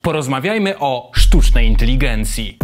Porozmawiajmy o sztucznej inteligencji.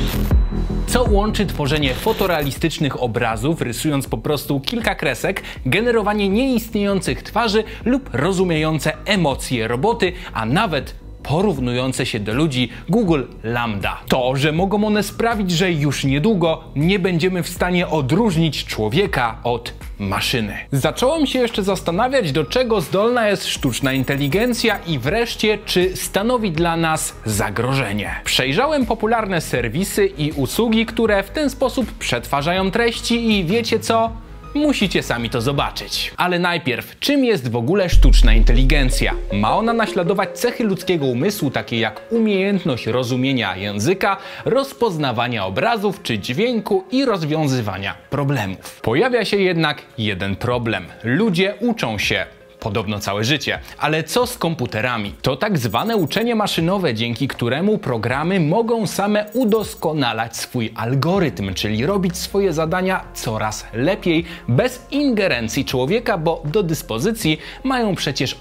Co łączy tworzenie fotorealistycznych obrazów, rysując po prostu kilka kresek, generowanie nieistniejących twarzy lub rozumiejące emocje roboty, a nawet porównujące się do ludzi Google Lambda. To, że mogą one sprawić, że już niedługo nie będziemy w stanie odróżnić człowieka od maszyny. Zacząłem się jeszcze zastanawiać, do czego zdolna jest sztuczna inteligencja i wreszcie, czy stanowi dla nas zagrożenie. Przejrzałem popularne serwisy i usługi, które w ten sposób przetwarzają treści i wiecie co? Musicie sami to zobaczyć. Ale najpierw, czym jest w ogóle sztuczna inteligencja? Ma ona naśladować cechy ludzkiego umysłu, takie jak umiejętność rozumienia języka, rozpoznawania obrazów czy dźwięku i rozwiązywania problemów. Pojawia się jednak jeden problem. Ludzie uczą się podobno całe życie. Ale co z komputerami? To tak zwane uczenie maszynowe, dzięki któremu programy mogą same udoskonalać swój algorytm, czyli robić swoje zadania coraz lepiej, bez ingerencji człowieka, bo do dyspozycji mają przecież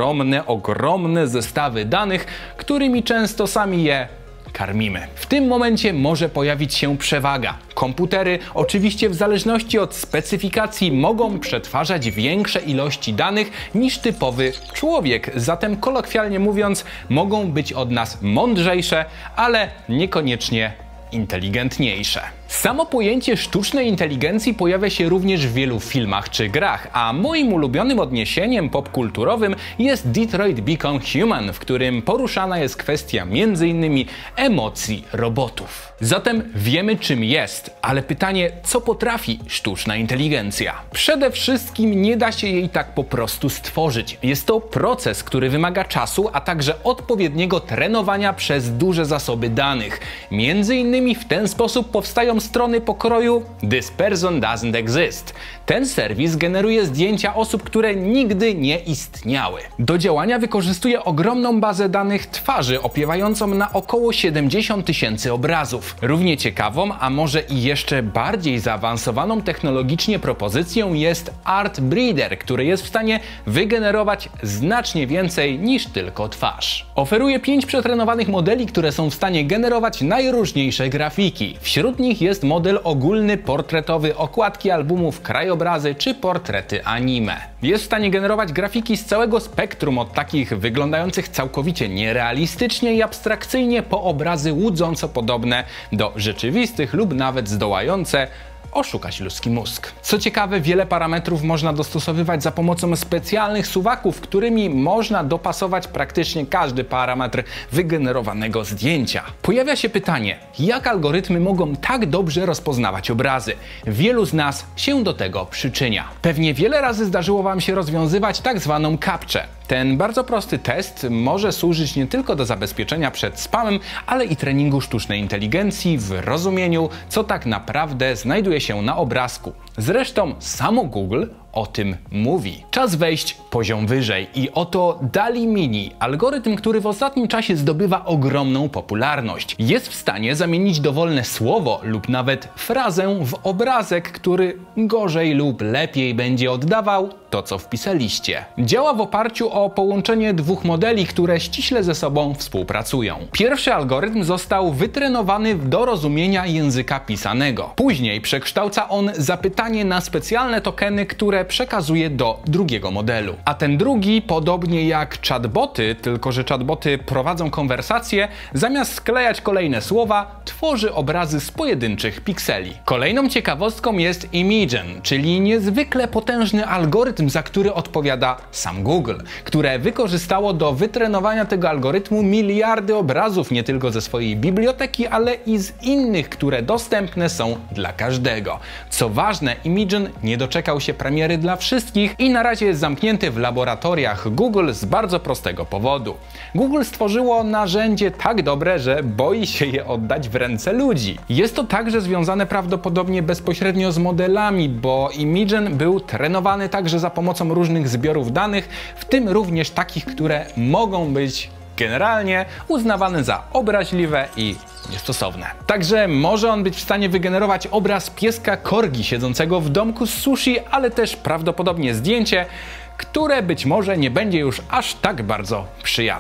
ogromne zestawy danych, którymi często sami je karmimy. W tym momencie może pojawić się przewaga. Komputery, oczywiście w zależności od specyfikacji, mogą przetwarzać większe ilości danych niż typowy człowiek. Zatem kolokwialnie mówiąc, mogą być od nas mądrzejsze, ale niekoniecznie inteligentniejsze. Samo pojęcie sztucznej inteligencji pojawia się również w wielu filmach czy grach, a moim ulubionym odniesieniem popkulturowym jest Detroit Become Human, w którym poruszana jest kwestia m.in. emocji robotów. Zatem wiemy, czym jest, ale pytanie, co potrafi sztuczna inteligencja? Przede wszystkim nie da się jej tak po prostu stworzyć. Jest to proces, który wymaga czasu, a także odpowiedniego trenowania przez duże zasoby danych. Między innymi w ten sposób powstają strony pokroju This person doesn't exist. Ten serwis generuje zdjęcia osób, które nigdy nie istniały. Do działania wykorzystuje ogromną bazę danych twarzy, opiewającą na około 70 000 obrazów. Równie ciekawą, a może i jeszcze bardziej zaawansowaną technologicznie propozycją jest Artbreeder, który jest w stanie wygenerować znacznie więcej niż tylko twarz. Oferuje 5 przetrenowanych modeli, które są w stanie generować najróżniejsze grafiki. Wśród nich jest model ogólny, portretowy, okładki albumów, krajobrazy czy portrety anime. Jest w stanie generować grafiki z całego spektrum, od takich wyglądających całkowicie nierealistycznie i abstrakcyjnie po obrazy łudząco podobne do rzeczywistych lub nawet zdołające oszukać ludzki mózg. Co ciekawe, wiele parametrów można dostosowywać za pomocą specjalnych suwaków, którymi można dopasować praktycznie każdy parametr wygenerowanego zdjęcia. Pojawia się pytanie, jak algorytmy mogą tak dobrze rozpoznawać obrazy? Wielu z nas się do tego przyczynia. Pewnie wiele razy zdarzyło Wam się rozwiązywać tak zwaną captchę. Ten bardzo prosty test może służyć nie tylko do zabezpieczenia przed spamem, ale i treningu sztucznej inteligencji w rozumieniu, co tak naprawdę znajduje się na obrazku. Zresztą samo Google o tym mówi. Czas wejść poziom wyżej i oto DALL-E Mini, algorytm, który w ostatnim czasie zdobywa ogromną popularność. Jest w stanie zamienić dowolne słowo lub nawet frazę w obrazek, który gorzej lub lepiej będzie oddawał to, co wpisaliście. Działa w oparciu o połączenie dwóch modeli, które ściśle ze sobą współpracują. Pierwszy algorytm został wytrenowany do rozumienia języka pisanego. Później przekształca on zapytanie na specjalne tokeny, które przekazuje do drugiego modelu. A ten drugi, podobnie jak chatboty, tylko że chatboty prowadzą konwersacje, zamiast sklejać kolejne słowa, tworzy obrazy z pojedynczych pikseli. Kolejną ciekawostką jest Imagen, czyli niezwykle potężny algorytm, za który odpowiada sam Google, które wykorzystało do wytrenowania tego algorytmu miliardy obrazów nie tylko ze swojej biblioteki, ale i z innych, które dostępne są dla każdego. Co ważne, Imagen nie doczekał się premiery dla wszystkich i na razie jest zamknięty w laboratoriach Google z bardzo prostego powodu. Google stworzyło narzędzie tak dobre, że boi się je oddać w ręce ludzi. Jest to także związane prawdopodobnie bezpośrednio z modelami, bo Imagen był trenowany także za pomocą różnych zbiorów danych, w tym również takich, które mogą być generalnie uznawane za obraźliwe i niestosowne. Także może on być w stanie wygenerować obraz pieska korgi siedzącego w domku z sushi, ale też prawdopodobnie zdjęcie, które być może nie będzie już aż tak bardzo przyjazne.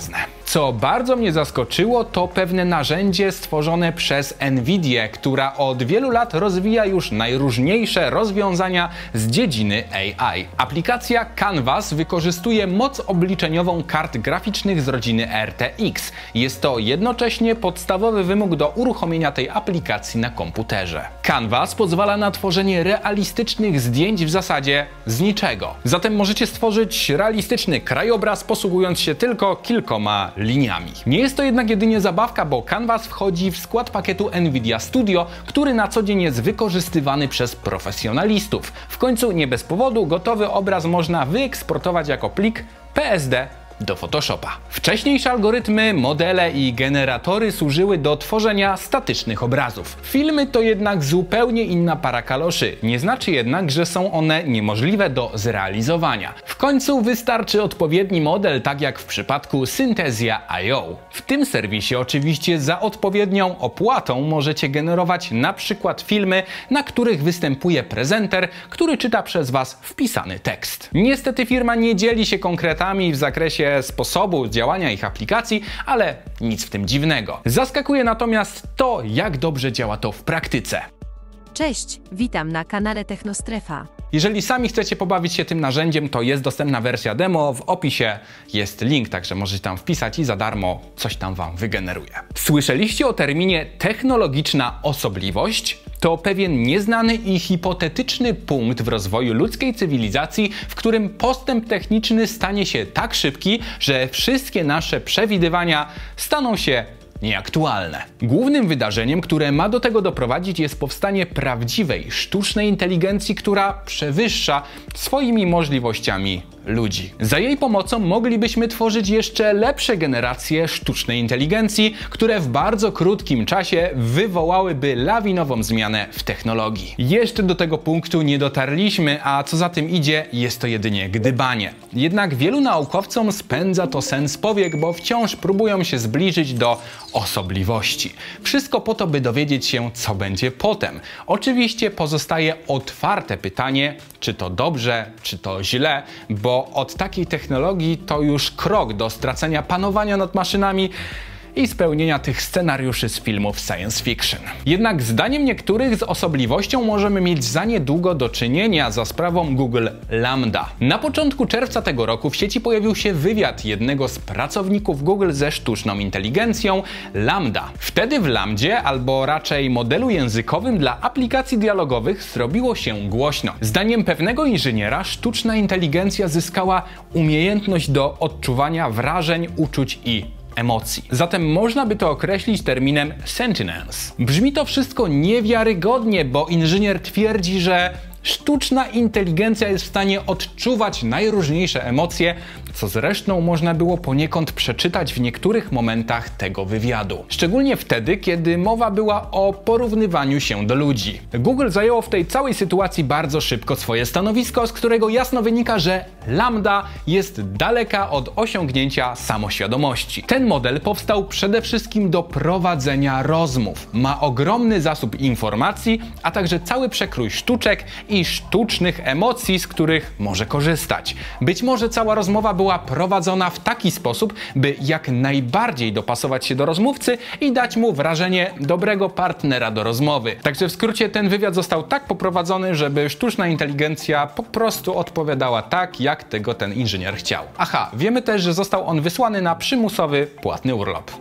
Co bardzo mnie zaskoczyło, to pewne narzędzie stworzone przez Nvidię, która od wielu lat rozwija już najróżniejsze rozwiązania z dziedziny AI. Aplikacja Canvas wykorzystuje moc obliczeniową kart graficznych z rodziny RTX. Jest to jednocześnie podstawowy wymóg do uruchomienia tej aplikacji na komputerze. Canvas pozwala na tworzenie realistycznych zdjęć w zasadzie z niczego. Zatem możecie stworzyć realistyczny krajobraz, posługując się tylko kilkoma liniami. Nie jest to jednak jedynie zabawka, bo Canvas wchodzi w skład pakietu Nvidia Studio, który na co dzień jest wykorzystywany przez profesjonalistów. W końcu nie bez powodu gotowy obraz można wyeksportować jako plik PSD do Photoshopa. Wcześniejsze algorytmy, modele i generatory służyły do tworzenia statycznych obrazów. Filmy to jednak zupełnie inna para kaloszy. Nie znaczy jednak, że są one niemożliwe do zrealizowania. W końcu wystarczy odpowiedni model, tak jak w przypadku Synthesia.io. W tym serwisie oczywiście za odpowiednią opłatą możecie generować na przykład filmy, na których występuje prezenter, który czyta przez Was wpisany tekst. Niestety firma nie dzieli się konkretami w zakresie sposobu działania ich aplikacji, ale nic w tym dziwnego. Zaskakuje natomiast to, jak dobrze działa to w praktyce. Cześć, witam na kanale Technostrefa. Jeżeli sami chcecie pobawić się tym narzędziem, to jest dostępna wersja demo, w opisie jest link, także możecie tam wpisać i za darmo coś tam Wam wygeneruje. Słyszeliście o terminie technologiczna osobliwość? To pewien nieznany i hipotetyczny punkt w rozwoju ludzkiej cywilizacji, w którym postęp techniczny stanie się tak szybki, że wszystkie nasze przewidywania staną się nieaktualne. Głównym wydarzeniem, które ma do tego doprowadzić, jest powstanie prawdziwej, sztucznej inteligencji, która przewyższa swoimi możliwościami ludzi. Za jej pomocą moglibyśmy tworzyć jeszcze lepsze generacje sztucznej inteligencji, które w bardzo krótkim czasie wywołałyby lawinową zmianę w technologii. Jeszcze do tego punktu nie dotarliśmy, a co za tym idzie, jest to jedynie gdybanie. Jednak wielu naukowcom spędza to sens powiek, bo wciąż próbują się zbliżyć do osobliwości. Wszystko po to, by dowiedzieć się, co będzie potem. Oczywiście pozostaje otwarte pytanie, czy to dobrze, czy to źle, bo od takiej technologii to już krok do stracenia panowania nad maszynami i spełnienia tych scenariuszy z filmów science fiction. Jednak zdaniem niektórych z osobliwością możemy mieć za niedługo do czynienia za sprawą Google Lambda. Na początku czerwca tego roku w sieci pojawił się wywiad jednego z pracowników Google ze sztuczną inteligencją Lambda. Wtedy w Lambdzie, albo raczej modelu językowym dla aplikacji dialogowych, zrobiło się głośno. Zdaniem pewnego inżyniera sztuczna inteligencja zyskała umiejętność do odczuwania wrażeń, uczuć i emocji. Zatem można by to określić terminem sentience. Brzmi to wszystko niewiarygodnie, bo inżynier twierdzi, że sztuczna inteligencja jest w stanie odczuwać najróżniejsze emocje, co zresztą można było poniekąd przeczytać w niektórych momentach tego wywiadu. Szczególnie wtedy, kiedy mowa była o porównywaniu się do ludzi. Google zajęło w tej całej sytuacji bardzo szybko swoje stanowisko, z którego jasno wynika, że Lambda jest daleka od osiągnięcia samoświadomości. Ten model powstał przede wszystkim do prowadzenia rozmów. Ma ogromny zasób informacji, a także cały przekrój sztuczek i sztucznych emocji, z których może korzystać. Być może cała rozmowa była prowadzona w taki sposób, by jak najbardziej dopasować się do rozmówcy i dać mu wrażenie dobrego partnera do rozmowy. Także w skrócie ten wywiad został tak poprowadzony, żeby sztuczna inteligencja po prostu odpowiadała tak, jak tego ten inżynier chciał. Aha, wiemy też, że został on wysłany na przymusowy, płatny urlop.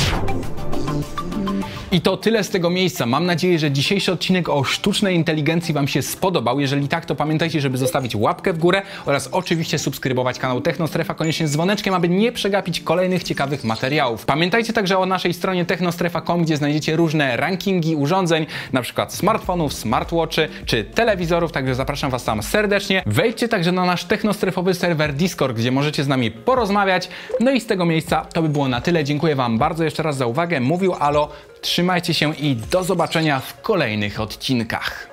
I to tyle z tego miejsca. Mam nadzieję, że dzisiejszy odcinek o sztucznej inteligencji Wam się spodobał. Jeżeli tak, to pamiętajcie, żeby zostawić łapkę w górę oraz oczywiście subskrybować kanał Technostrefa koniecznie z dzwoneczkiem, aby nie przegapić kolejnych ciekawych materiałów. Pamiętajcie także o naszej stronie technostrefa.com, gdzie znajdziecie różne rankingi urządzeń, na przykład smartfonów, smartwatchy czy telewizorów, także zapraszam Was tam serdecznie. Wejdźcie także na nasz technostrefowy serwer Discord, gdzie możecie z nami porozmawiać. No i z tego miejsca to by było na tyle. Dziękuję Wam bardzo jeszcze raz za uwagę. Mówił Alo. Trzymajcie się i do zobaczenia w kolejnych odcinkach.